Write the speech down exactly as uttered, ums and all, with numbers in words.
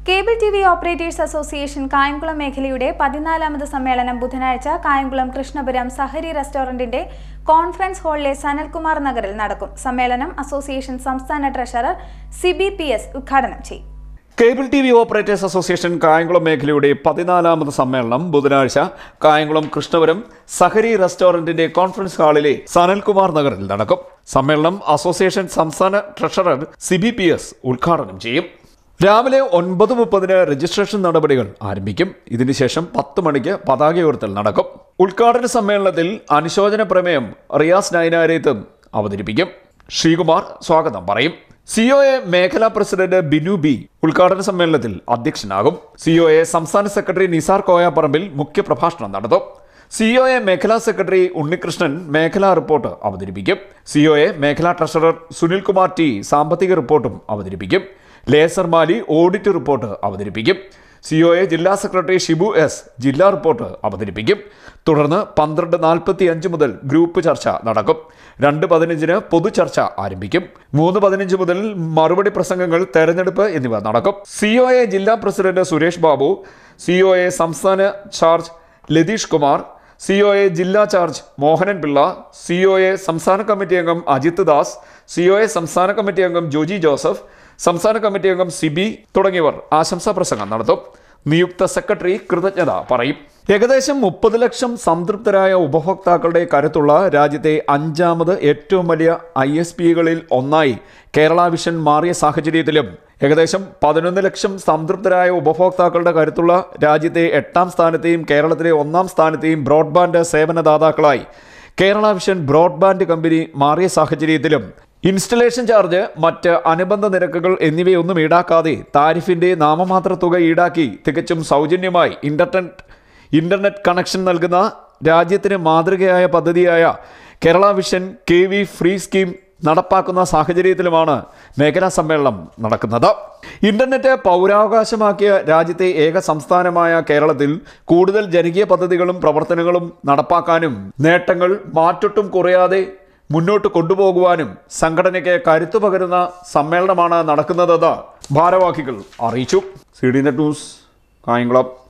Cable T V operators association Kayamkulam മേഖലയുടെ പതിനാലാമത് സമ്മേളനം ബുധനാഴ്ച കായംകുളം കൃഷ്ണപുരം സഹരി റെസ്റ്റോറന്റിന്റെ കോൺഫറൻസ് ഹാളിലെ സനൽകുമാർ നഗറിൽ നടക്കും. സമ്മേളനം അസോസിയേഷൻ സംസ്ഥാന ട്രഷറർ സിബി പി എസ് ഉദ്ഘാടനം ചെയ്യും. Cable T V operators association Kayamkulam മേഖലയുടെ പതിനാലാമത് സമ്മേളനം ബുധനാഴ്ച കായംകുളം കൃഷ്ണപുരം സഹരി റെസ്റ്റോറന്റിന്റെ കോൺഫറൻസ് ഹാളിലെ സനൽകുമാർ നഗറിൽ നടക്കും. സമ്മേളനം അസോസിയേഷൻ സംസ്ഥാന ട്രഷറർ സിബി പി എസ് ഉദ്ഘാടനം ചെയ്യും. രാവിലെ ഒൻപത് മുപ്പതിന് രജിസ്ട്രേഷൻ നടപടികൾ ആരംഭിക്കും. ഇതിനുശേഷം പത്ത് മണിക്ക് പതാക ഉയർത്തൽ നടക്കും. ഉദ്ഘാടന സമ്മേളനത്തിൽ അനുശോചന പ്രമേയം റിയാസ് നൈനാരേത്തും അവതരിപ്പിക്കും. ശ്രീകുമാർ സ്വാഗതം പറയും. സി ഒ എ മേഖലാ പ്രസിഡന്റ് ബിനു ബി ഉദ്ഘാടന സമ്മേളനത്തിൽ അധ്യക്ഷനാകും. സി ഒ എ സംസ്ഥാന സെക്രട്ടറി നിസാർ കോയാപ്പറമ്പിൽ മുഖ്യപ്രഭാഷണം നടത്തും. സി ഒ എ മേഖലാ സെക്രട്ടറി ഉണ്ണികൃഷ്ണൻ മേഖലാ റിപ്പോർട്ട് അവതരിപ്പിക്കും. സി ഒ എ മേഖലാ ട്രഷറർ സുനിൽകുമാർ ടി സാമ്പത്തിക റിപ്പോർട്ടും അവതരിപ്പിക്കും. ലേസർ മാലി ഓഡിറ്റ് റിപ്പോർട്ട് അവതരിപ്പിക്കും. സി ഒ എ ജില്ലാ സെക്രട്ടറി ഷിബു എസ് ജില്ലാ റിപ്പോർട്ട് അവതരിപ്പിക്കും. തുടർന്ന് പന്ത്രണ്ട് നാൽപ്പത്തി അഞ്ച് മുതൽ ഗ്രൂപ്പ് ചർച്ച നടക്കും. രണ്ട് പതിനഞ്ചിന് പൊതുചർച്ച ആരംഭിക്കും. മൂന്ന് പതിനഞ്ച് മുതൽ മറുപടി പ്രസംഗങ്ങൾ, തെരഞ്ഞെടുപ്പ് എന്നിവ നടക്കും. സി ഒ എ ജില്ലാ president Suresh Babu, C O A സംസ്ഥാന charge Latheesh Kumar, C O A ജില്ലാ charge Mohanan Pillai, C O A സംസ്ഥാന കമ്മിറ്റി അംഗം Ajith Das, C O A സംസ്ഥാന കമ്മിറ്റി അംഗം ജോജി ജോസഫ്, സംസ്ഥാന കമ്മിറ്റി അംഗം സിബി തുടങ്ങിയവർ ആശംസാ പ്രസംഗം നടത്തും. നിയുക്ത സെക്രട്ടറി കൃതജ്ഞത പറയും. ഏകദേശം മുപ്പത് ലക്ഷം സംതൃപ്തരായ ഉപഭോക്താക്കളുടെ കരുത്തുള്ള രാജ്യത്തെ അഞ്ചാമത് ഏറ്റവും വലിയ ഐ എസ് പികളിൽ ഒന്നായി കേരള വിഷൻ മാറിയ സാഹചര്യത്തിലും ഏകദേശം പതിനൊന്ന് ലക്ഷം സംതൃപ്തരായ ഉപഭോക്താക്കളുടെ കരുത്തുള്ള രാജ്യത്തെ എട്ടാം സ്ഥാനത്തെയും കേരളത്തിലെ ഒന്നാം സ്ഥാനത്തെയും ബ്രോഡ്ബാൻഡ് സേവനദാതാക്കളായി കേരള വിഷൻ ബ്രോഡ്ബാൻഡ് കമ്പനി മാറിയ സാഹചര്യത്തിലും ഇൻസ്റ്റലേഷൻ ചാർജ്, മറ്റ് അനുബന്ധ നിരക്കുകൾ എന്നിവയൊന്നും ഈടാക്കാതെ താരിഫിന്റെ നാമമാത്ര തുക ഈടാക്കി തികച്ചും സൗജന്യമായി ഇന്റർനെറ്റ് ഇന്റർനെറ്റ് കണക്ഷൻ നൽകുന്ന രാജ്യത്തിന് മാതൃകയായ പദ്ധതിയായ Kerala vision K V free scheme നടപ്പാക്കുന്ന സാഹചര്യത്തിലുമാണ് മേഖലാ സമ്മേളനം നടക്കുന്നത്. ഇന്റർനെറ്റ് പൗരാവകാശമാക്കിയ രാജ്യത്തെ ഏക സംസ്ഥാനമായ കേരളത്തിൽ കൂടുതൽ ജനകീയ പദ്ധതികളും പ്രവർത്തനങ്ങളും നടപ്പാക്കാനും നേട്ടങ്ങൾ മാറ്റൊട്ടും കുറയാതെ മുന്നോട്ട് കൊണ്ടുപോകുവാനും സംഘടനയ്ക്ക് കരുത്തു പകരുന്ന സമ്മേളനമാണ് നടക്കുന്നതെന്ന് ഭാരവാഹികൾ അറിയിച്ചു. C D net news, Kayamkulam.